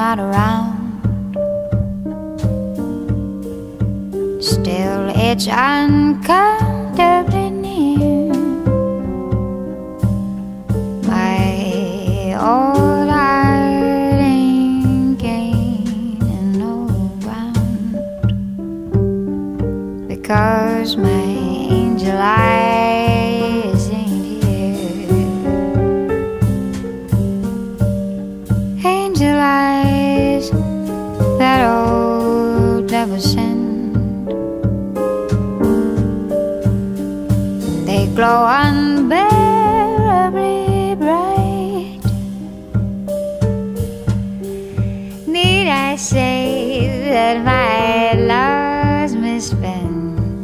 not around. Still it's uncountably near. My old heart ain't gaining no ground, because my angel eyes ain't here. Angel eyes that old devil sent, they glow unbearably bright. Need I say that my love's misspent?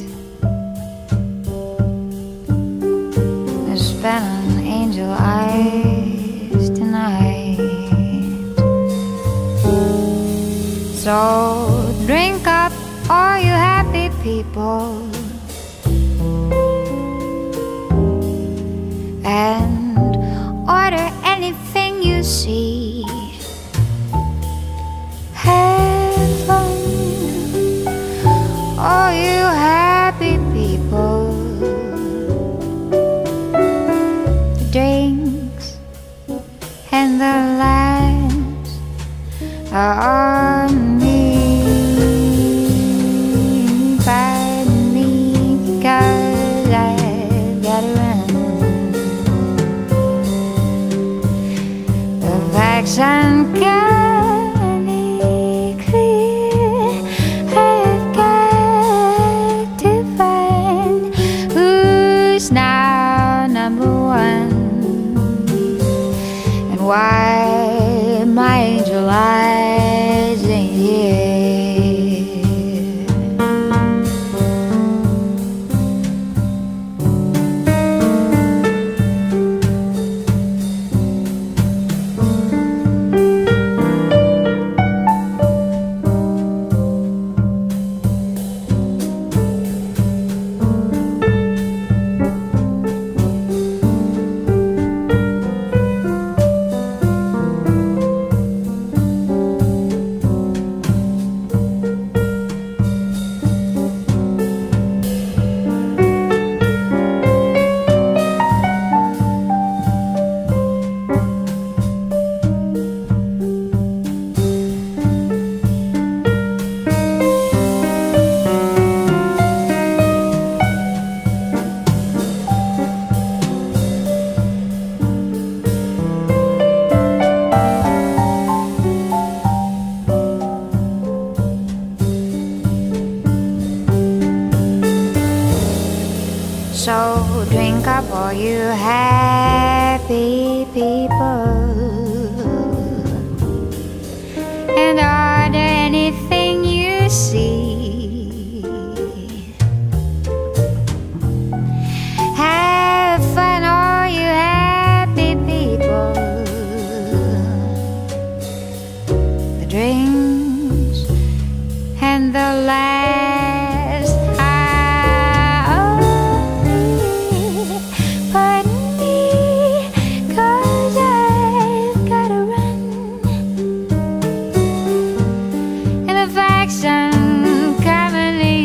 I spent on angel eyes tonight. So drink up, all you happy people, and order anything you see. Have fun, all you happy people. The drinks and the laughs are on me. Pardon me, 'cause I've gotta run. The facts uncannily clear. I've got to find who's now number one, and why my angel eyes ain't here. So drink up, all you happy people, and order anything you see. Have fun, all you happy people. The drinks and the laughs are on me. Pardon me, 'cause I've gotta run. And the facts uncommonly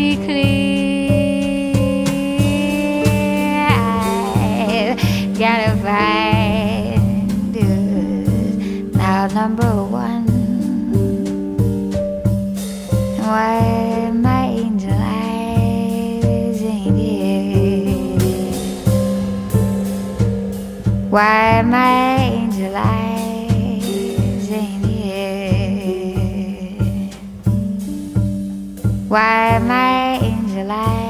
clear. I've gotta find who's now number one, and why my angel eyes ain't here. Why my angel eyes ain't here. Why my angel eyes